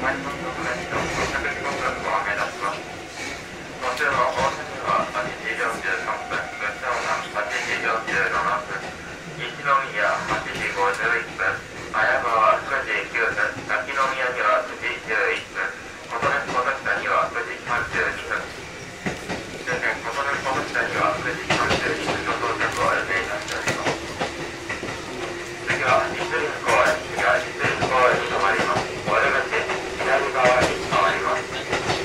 快速特別の到着時刻をおめ出します。途中の大阪は8時43分、武将南8時47分、一宮8時51分、綾川9時9分、滝宮には9時11分、琴音小崎には9時32分、終点琴音小崎には9時32分の到着を予定いたしております。次は立林公園、次は立林公園に停まります。お出口左側に停まります。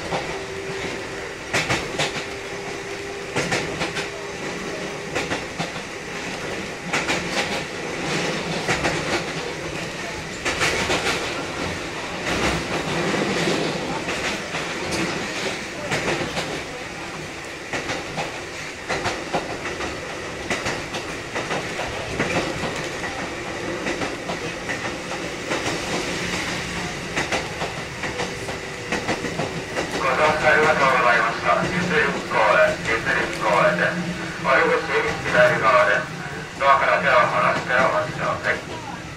ありがとうございました。立林公園です。お出口左側です。ドアから手を離してお待ちください。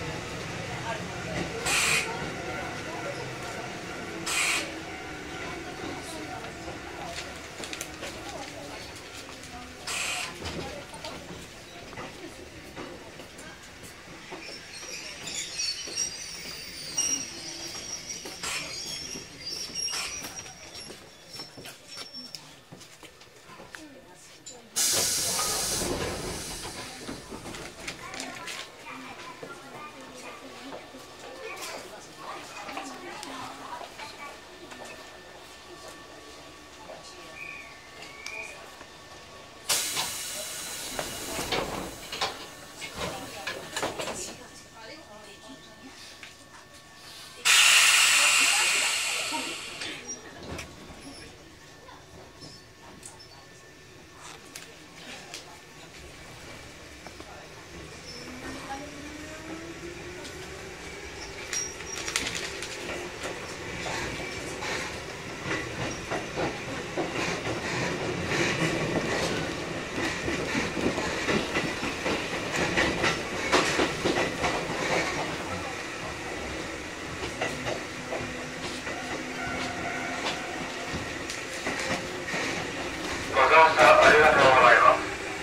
ありがとうございます。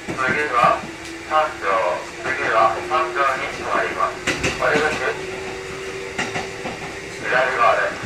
次は3条、次は3条に停まります。お出口左側です。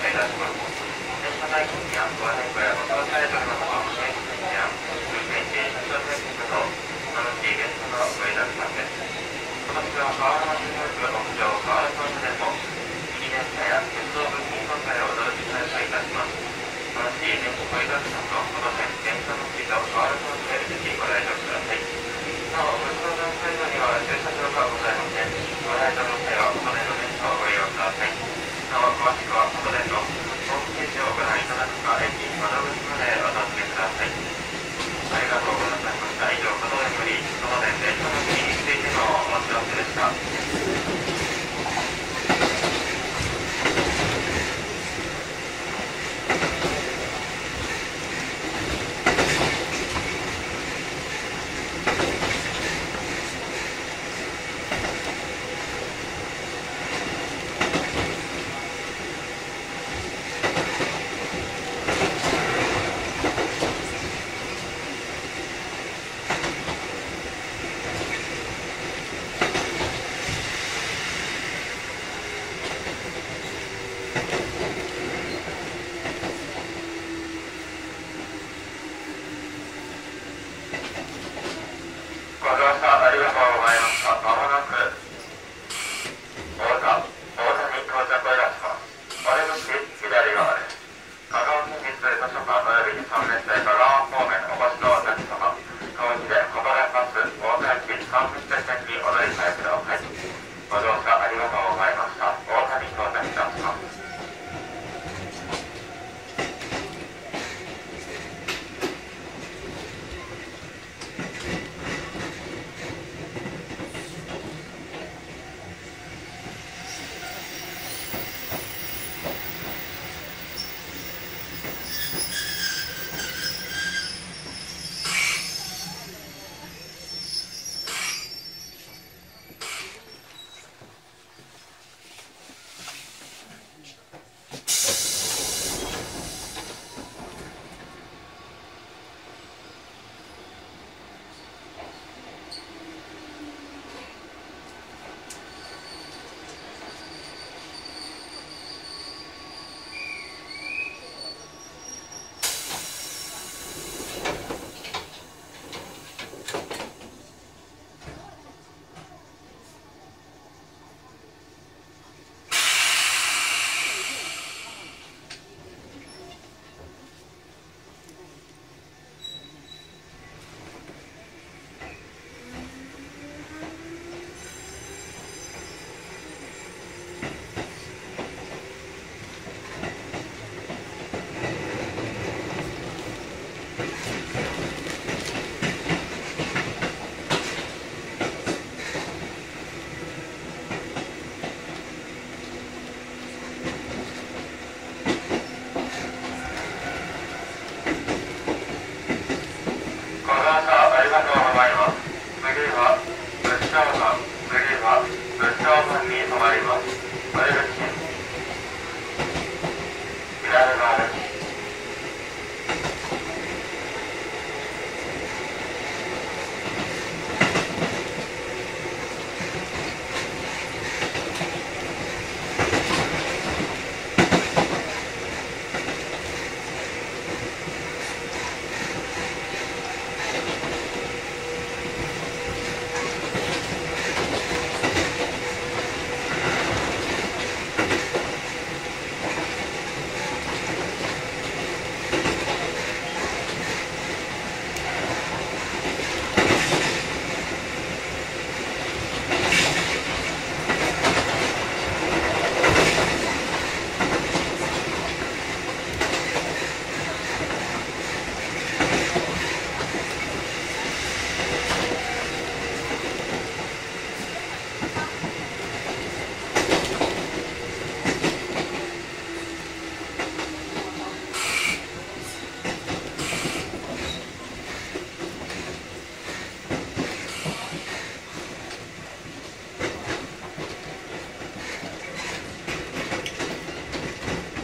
いたします。電車代金やご変更やご搭載との方、定期券や運転支援車両券など、楽しいイベントが盛りだくさんです。今年は河原町にある屋上河原町でも、ミニ電車や鉄道部品販売を同時開催いたします。楽しいイベント盛りだくさんのこの辺、電車のスピード河原町でぜひご来場ください。なお、ご乗車サイドには駐車場がございません。ご来場の際は元年の電車をご利用ください。なお、詳しくは元年のホームページをご覧いただくか、駅窓口までお尋ねください。ありがとうございました。以上、元年より元年電車の日についてのお知らせでした。ご乗車ありがとうございました。まもなく大田に到着いたします。お出口左側です。香川県立図書館および三年生香川方面お越しのお客様、当時で函館バス大田駅三分線にお乗り換えください。ご乗車ありがとうございました。大田に到着いたします。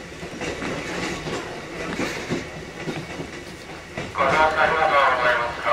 ご乗車ありがとうございました。